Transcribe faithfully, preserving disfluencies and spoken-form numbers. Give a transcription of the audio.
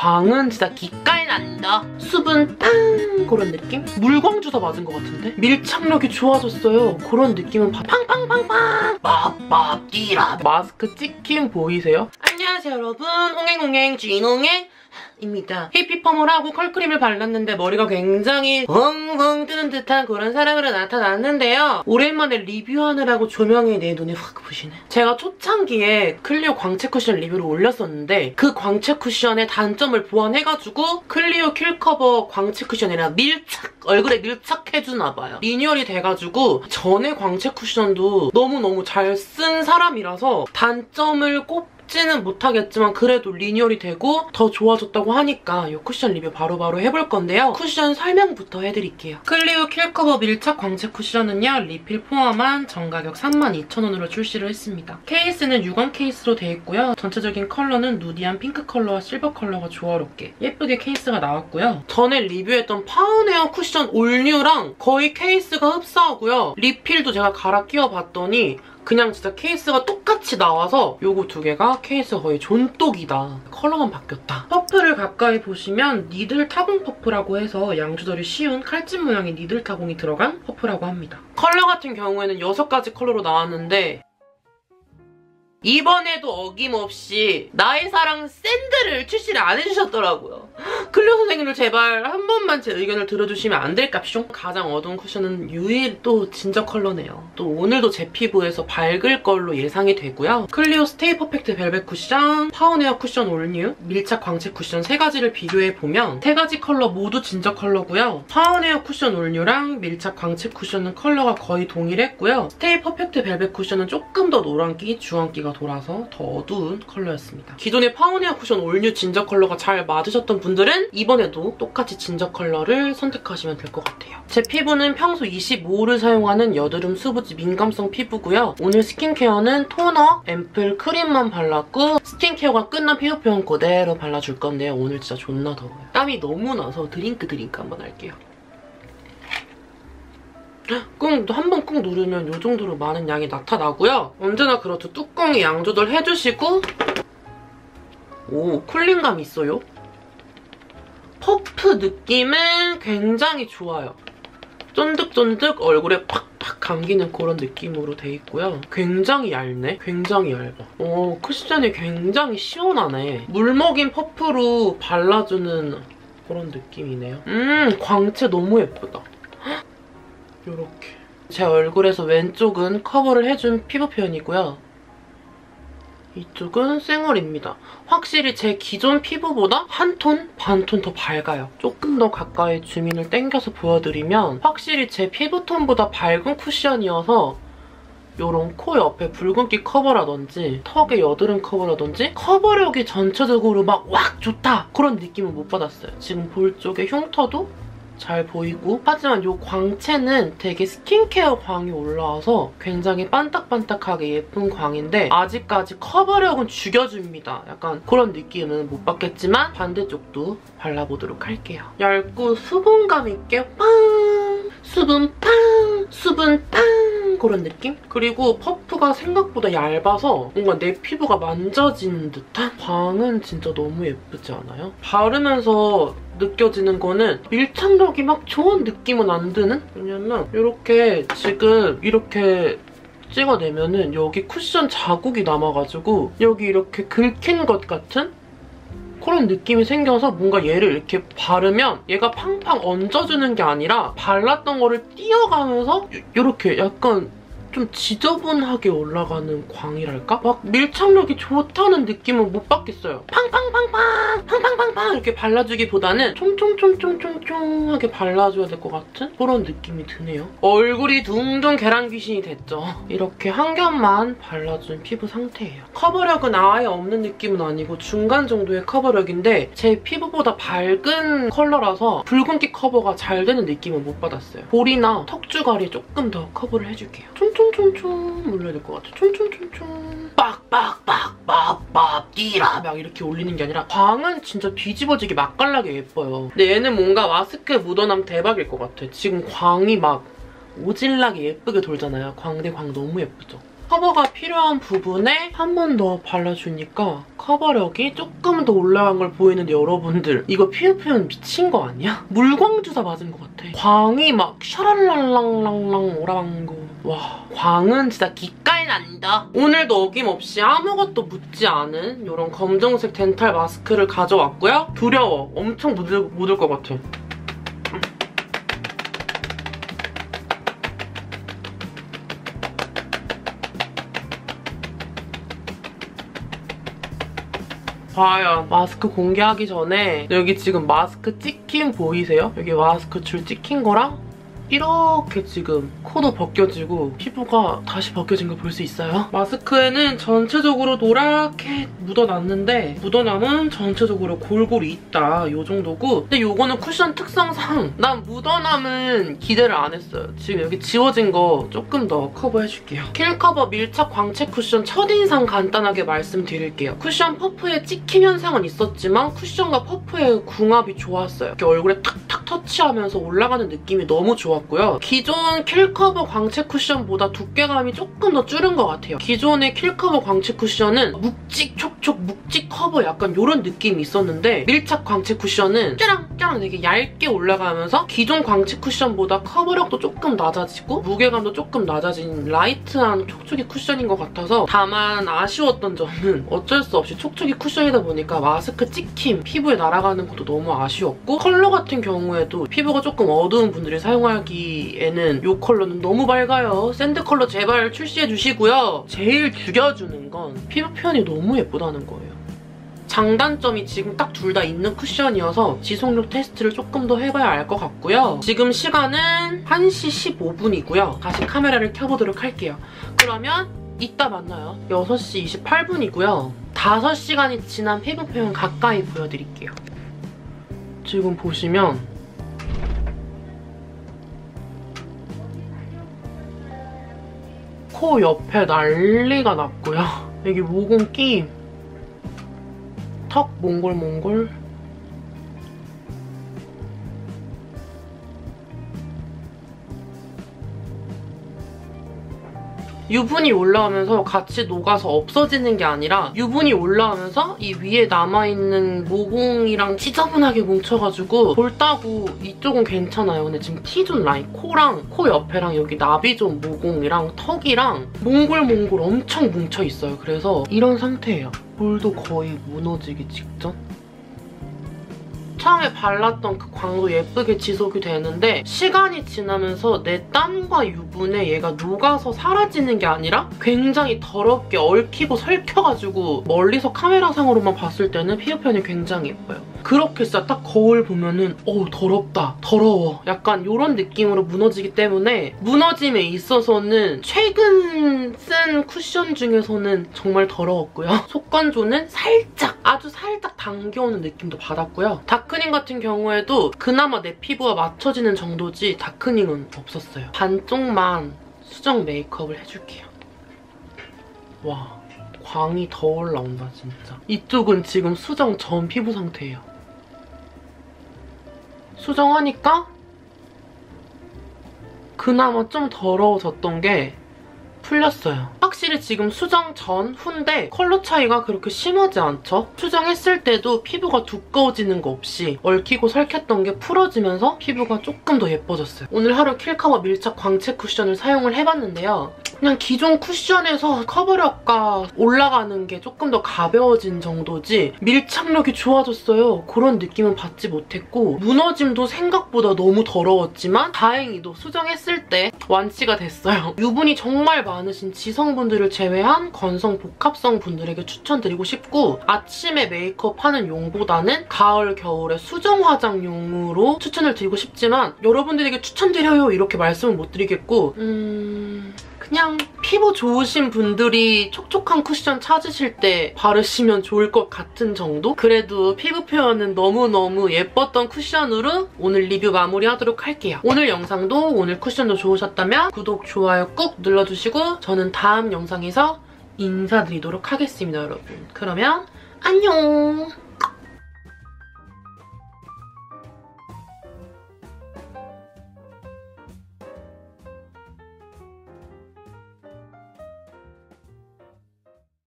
광은 진짜 기깔 난다. 수분 빵 그런 느낌? 물광주사 맞은 것 같은데? 밀착력이 좋아졌어요. 그런 느낌은 팡팡팡팡 빡빡 뛰라. 마스크 찍힘 보이세요? 안녕하세요 여러분, 홍행홍행 쥐농행 입니다. 히피펌을 하고 컬크림을 발랐는데 머리가 굉장히 엉엉 뜨는 듯한 그런 사람으로 나타났는데요. 오랜만에 리뷰하느라고 조명이 내 눈에 확 부시네. 제가 초창기에 클리오 광채 쿠션 리뷰를 올렸었는데 그 광채 쿠션의 단점을 보완해가지고 클리오 킬커버 광채 쿠션이라 밀착, 얼굴에 밀착해주나봐요. 리뉴얼이 돼가지고 전에 광채 쿠션도 너무너무 잘 쓴 사람이라서 단점을 꼽 는 못하겠지만 그래도 리뉴얼이 되고 더 좋아졌다고 하니까 이 쿠션 리뷰 바로바로 해볼 건데요. 쿠션 설명부터 해드릴게요. 클리오 킬커버 밀착 광채 쿠션은요, 리필 포함한 정가격 삼만 이천 원으로 출시를 했습니다. 케이스는 유광 케이스로 되어 있고요. 전체적인 컬러는 누디한 핑크 컬러와 실버 컬러가 조화롭게 예쁘게 케이스가 나왔고요. 전에 리뷰했던 파운웨어 쿠션 올뉴랑 거의 케이스가 흡사하고요. 리필도 제가 갈아 끼워봤더니 그냥 진짜 케이스가 똑같이 나와서 요거 두 개가 케이스가 거의 존똑이다. 컬러만 바뀌었다. 퍼프를 가까이 보시면 니들 타공 퍼프라고 해서 양 조절이 쉬운 칼집 모양의 니들 타공이 들어간 퍼프라고 합니다. 컬러 같은 경우에는 여섯 가지 컬러로 나왔는데 이번에도 어김없이 나의 사랑 샌드를 출시를 안 해주셨더라고요. 클리오 선생님들 제발 한 번만 제 의견을 들어주시면 안 될까쇼? 가장 어두운 쿠션은 유일 또 진저 컬러네요. 또 오늘도 제 피부에서 밝을 걸로 예상이 되고요. 클리오 스테이 퍼펙트 벨벳 쿠션, 파운웨어 쿠션 올뉴, 밀착 광채 쿠션 세 가지를 비교해보면 세 가지 컬러 모두 진저 컬러고요. 파운웨어 쿠션 올뉴랑 밀착 광채 쿠션은 컬러가 거의 동일했고요. 스테이 퍼펙트 벨벳 쿠션은 조금 더 노란기, 주황기가 돌아서 더 어두운 컬러였습니다. 기존의 파운웨어 쿠션 올뉴 진저 컬러가 잘 맞으셨던 분들은 이번에도 똑같이 진저 컬러를 선택하시면 될 것 같아요. 제 피부는 평소 이십오 호를 사용하는 여드름 수부지 민감성 피부고요. 오늘 스킨케어는 토너, 앰플, 크림만 발랐고 스킨케어가 끝난 피부 표현 그대로 발라줄 건데요. 오늘 진짜 존나 더워요. 땀이 너무 나서 드링크 드링크 한번 할게요. 꾹 한 번 꾹 누르면 이 정도로 많은 양이 나타나고요. 언제나 그렇듯 뚜껑에 양 조절 해주시고 오, 쿨링감 있어요. 퍼프 느낌은 굉장히 좋아요. 쫀득쫀득 얼굴에 팍팍 감기는 그런 느낌으로 돼 있고요. 굉장히 얇네? 굉장히 얇아. 오, 쿠션이 굉장히 시원하네. 물 먹인 퍼프로 발라주는 그런 느낌이네요. 음, 광채 너무 예쁘다. 요렇게. 제 얼굴에서 왼쪽은 커버를 해준 피부 표현이고요. 이쪽은 쌩얼입니다. 확실히 제 기존 피부보다 한 톤, 반 톤 더 밝아요. 조금 더 가까이 줌인을 당겨서 보여드리면 확실히 제 피부톤보다 밝은 쿠션이어서 요런 코 옆에 붉은기 커버라든지 턱의 여드름 커버라든지 커버력이 전체적으로 막 왁 좋다! 그런 느낌은 못 받았어요. 지금 볼 쪽에 흉터도 잘 보이고 하지만 이 광채는 되게 스킨케어 광이 올라와서 굉장히 반딱반딱하게 예쁜 광인데 아직까지 커버력은 죽여줍니다. 약간 그런 느낌은 못 받겠지만 반대쪽도 발라보도록 할게요. 얇고 수분감 있게 빵! 수분 빵! 수분 빵! 그런 느낌? 그리고 퍼프가 생각보다 얇아서 뭔가 내 피부가 만져지는 듯한? 광은 진짜 너무 예쁘지 않아요? 바르면서 느껴지는 거는 밀착력이 막 좋은 느낌은 안 드는? 왜냐면 이렇게 지금 이렇게 찍어내면은 여기 쿠션 자국이 남아가지고 여기 이렇게 긁힌 것 같은? 그런 느낌이 생겨서 뭔가 얘를 이렇게 바르면 얘가 팡팡 얹어주는 게 아니라 발랐던 거를 띄어가면서 이렇게 약간 좀 지저분하게 올라가는 광이랄까? 막 밀착력이 좋다는 느낌은 못 받겠어요. 팡팡팡팡! 팡팡팡팡! 이렇게 발라주기보다는 총총총총총총하게 발라줘야 될 것 같은 그런 느낌이 드네요. 얼굴이 둥둥 계란 귀신이 됐죠. 이렇게 한 겹만 발라준 피부 상태예요. 커버력은 아예 없는 느낌은 아니고 중간 정도의 커버력인데 제 피부보다 밝은 컬러라서 붉은기 커버가 잘 되는 느낌은 못 받았어요. 볼이나 턱주갈이 조금 더 커버를 해줄게요. 총총총총 올려야 될 것 같아. 총총총총 빡빡빡빡빡 띠라 막 이렇게 올리는 게 아니라 광은 진짜 뒤집어지게 맛깔나게 예뻐요. 근데 얘는 뭔가 마스크에 묻어나면 대박일 것 같아. 지금 광이 막 오질나게 예쁘게 돌잖아요. 광대 광 너무 예쁘죠? 커버가 필요한 부분에 한 번 더 발라주니까 커버력이 조금 더 올라간 걸 보이는데 여러분들 이거 피부 표현 미친 거 아니야? 물광주사 맞은 것 같아. 광이 막 샤랄랄랑랑랑 오라방구. 와, 광은 진짜 기깔 난다. 오늘도 어김없이 아무것도 묻지 않은 이런 검정색 덴탈 마스크를 가져왔고요. 두려워. 엄청 묻을, 묻을 것 같아. 과연 마스크 공개하기 전에 여기 지금 마스크 찍힌 보이세요? 여기 마스크 줄 찍힌 거랑 이렇게 지금 코도 벗겨지고 피부가 다시 벗겨진 거 볼 수 있어요? 마스크에는 전체적으로 노랗게 묻어났는데 묻어남은 전체적으로 골고루 있다. 이 정도고 근데 이거는 쿠션 특성상 난 묻어남은 기대를 안 했어요. 지금 여기 지워진 거 조금 더 커버해줄게요. 킬커버 밀착 광채 쿠션 첫인상 간단하게 말씀드릴게요. 쿠션 퍼프에 찍힘 현상은 있었지만 쿠션과 퍼프의 궁합이 좋았어요. 이렇게 얼굴에 탁탁 터치하면서 올라가는 느낌이 너무 좋았고 기존 킬커버 광채 쿠션보다 두께감이 조금 더 줄은 것 같아요. 기존의 킬커버 광채 쿠션은 묵직 촉촉 묵직 커버 약간 이런 느낌이 있었는데 밀착 광채 쿠션은 짜랑짜랑 되게 얇게 올라가면서 기존 광채 쿠션보다 커버력도 조금 낮아지고 무게감도 조금 낮아진 라이트한 촉촉이 쿠션인 것 같아서 다만 아쉬웠던 점은 어쩔 수 없이 촉촉이 쿠션이다 보니까 마스크 찍힘 피부에 날아가는 것도 너무 아쉬웠고 컬러 같은 경우에도 피부가 조금 어두운 분들이 사용하기 에는 이 컬러는 너무 밝아요. 샌드 컬러 제발 출시해주시고요. 제일 죽여주는 건 피부 표현이 너무 예쁘다는 거예요. 장단점이 지금 딱 둘 다 있는 쿠션이어서 지속력 테스트를 조금 더 해봐야 알 것 같고요. 지금 시간은 한 시 십오 분이고요. 다시 카메라를 켜보도록 할게요. 그러면 이따 만나요. 여섯 시 이십팔 분이고요. 다섯 시간이 지난 피부 표현 가까이 보여드릴게요. 지금 보시면 코 옆에 난리가 났고요. 여기 모공끼, 턱 몽골몽골, 유분이 올라오면서 같이 녹아서 없어지는 게 아니라 유분이 올라오면서 이 위에 남아있는 모공이랑 지저분하게 뭉쳐가지고 볼따구 이쪽은 괜찮아요. 근데 지금 T존 라인, 코랑 코 옆에랑 여기 나비존 모공이랑 턱이랑 몽골몽골 엄청 뭉쳐있어요. 그래서 이런 상태예요. 볼도 거의 무너지기 직전? 처음에 발랐던 그 광도 예쁘게 지속이 되는데 시간이 지나면서 내 땀과 유분에 얘가 녹아서 사라지는 게 아니라 굉장히 더럽게 얽히고 설켜가지고 멀리서 카메라상으로만 봤을 때는 피부 표현이 굉장히 예뻐요. 그렇게 진짜 딱 거울 보면은 어우 더럽다, 더러워 약간 이런 느낌으로 무너지기 때문에 무너짐에 있어서는 최근 쓴 쿠션 중에서는 정말 더러웠고요. 속건조는 살짝, 아주 살짝 당겨오는 느낌도 받았고요. 다크닝 같은 경우에도 그나마 내 피부와 맞춰지는 정도지 다크닝은 없었어요. 반쪽만 수정 메이크업을 해줄게요. 와, 광이 더 올라온다 진짜. 이쪽은 지금 수정 전 피부 상태예요. 수정하니까 그나마 좀 더러워졌던 게 풀렸어요. 확실히 지금 수정 전, 후인데 컬러 차이가 그렇게 심하지 않죠? 수정했을 때도 피부가 두꺼워지는 거 없이 얽히고 설켰던 게 풀어지면서 피부가 조금 더 예뻐졌어요. 오늘 하루 킬커버 밀착 광채 쿠션을 사용을 해봤는데요. 그냥 기존 쿠션에서 커버력과 올라가는 게 조금 더 가벼워진 정도지 밀착력이 좋아졌어요. 그런 느낌은 받지 못했고 무너짐도 생각보다 너무 더러웠지만 다행히도 수정했을 때 완치가 됐어요. 유분이 정말 많으신 지성분들을 제외한 건성 복합성 분들에게 추천드리고 싶고 아침에 메이크업 하는 용보다는 가을, 겨울에 수정 화장용으로 추천을 드리고 싶지만 여러분들에게 추천드려요 이렇게 말씀은 못 드리겠고 음... 그냥 피부 좋으신 분들이 촉촉한 쿠션 찾으실 때 바르시면 좋을 것 같은 정도? 그래도 피부 표현은 너무너무 예뻤던 쿠션으로 오늘 리뷰 마무리하도록 할게요. 오늘 영상도 오늘 쿠션도 좋으셨다면 구독, 좋아요 꾹 눌러주시고 저는 다음 영상에서 인사드리도록 하겠습니다, 여러분. 그러면 안녕!